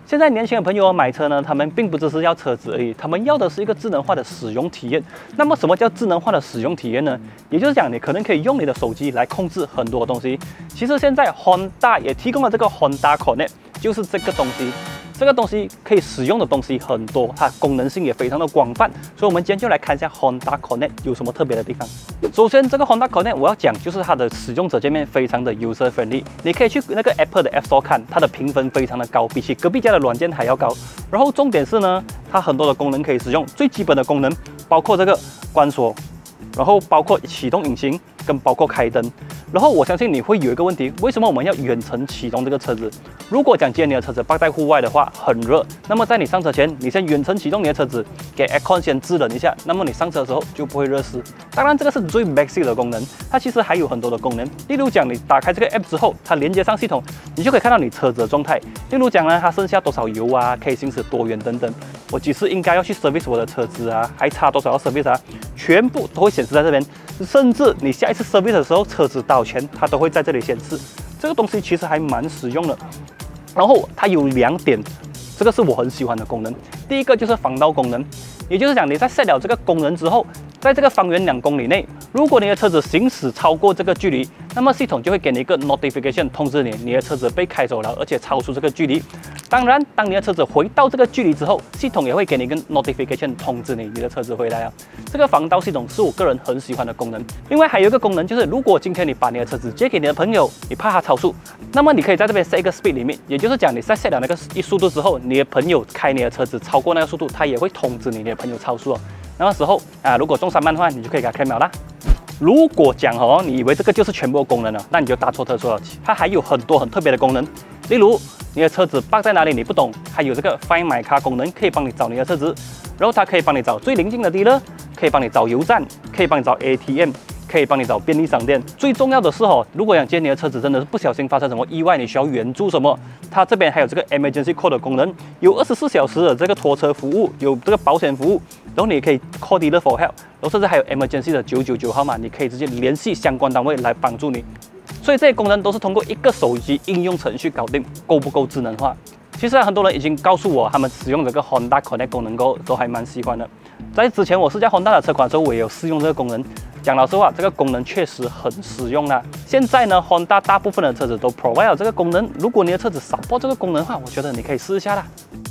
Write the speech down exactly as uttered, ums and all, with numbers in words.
现在年轻的朋友买车呢，他们并不只是要车子而已，他们要的是一个智能化的使用体验。那么什么叫智能化的使用体验呢？也就是讲，你可能可以用你的手机来控制很多东西。其实现在 Honda 也提供了这个 Honda Connect， 就是这个东西。 这个东西可以使用的东西很多，它功能性也非常的广泛，所以我们今天就来看一下 Honda Connect 有什么特别的地方。首先，这个 Honda Connect 我要讲就是它的使用者界面非常的 user friendly， 你可以去那个 Apple 的 App Store 看，它的评分非常的高，比起隔壁家的软件还要高。然后重点是呢，它很多的功能可以使用，最基本的功能包括这个关锁，然后包括启动引擎，跟包括开灯。 然后我相信你会有一个问题，为什么我们要远程启动这个车子？如果讲今天你的车子放在户外的话，很热，那么在你上车前，你先远程启动你的车子，给 aircon 先制冷一下，那么你上车的时候就不会热死。当然，这个是最 basic 的功能，它其实还有很多的功能。例如讲，你打开这个 app 之后，它连接上系统，你就可以看到你车子的状态。例如讲呢，它剩下多少油啊，可以行驶多远等等。我几时应该要去 service 我的车子啊，还差多少要 service 啊，全部都会显示在这边。 甚至你下一次 service 的时候，车子到前，它都会在这里显示。这个东西其实还蛮实用的。然后它有两点，这个是我很喜欢的功能。第一个就是防盗功能，也就是讲你在 set 了这个功能之后，在这个方圆两公里内，如果你的车子行驶超过这个距离，那么系统就会给你一个 notification 通知你，你的车子被开走了，而且超出这个距离。当然，当你的车子回到这个距离之后，系统也会给你一个 notification 通知你，你的车子回来了。这个防盗系统是我个人很喜欢的功能。另外还有一个功能就是，如果今天你把你的车子借给你的朋友，你怕他超速，那么你可以在这边 set 一个 speed limit， 也就是讲你在 set 了那个一速度之后，你的朋友开你的车子超过那个速度，他也会通知你，你的朋友超速哦。那个时候啊，如果中三万的话，你就可以给他 claim 了啦。 如果讲哦，你以为这个就是全部的功能了，那你就大错特错了。它还有很多很特别的功能，例如你的车子放在哪里你不懂，还有这个 Find My Car 功能，可以帮你找你的车子，然后它可以帮你找最邻近的 dealer， 可以帮你找油站，可以帮你找 A T M， 可以帮你找便利商店。最重要的是哦，如果想接你的车子真的是不小心发生什么意外，你需要援助什么，它这边还有这个 Emergency Call 的功能，有二十四小时的这个拖车服务，有这个保险服务，然后你也可以 call dealer for help。 然后甚至还有 emergency 的九九九号码，你可以直接联系相关单位来帮助你。所以这些功能都是通过一个手机应用程序搞定，够不够智能化？其实很多人已经告诉我，他们使用这个 Honda Connect 功能后都还蛮喜欢的。在之前我试驾 Honda 的车款的时候，我也有试用这个功能。讲老实话，这个功能确实很实用啦。现在呢 ，Honda 大部分的车子都 provide 了这个功能。如果你的车子少报这个功能的话，我觉得你可以试一下啦。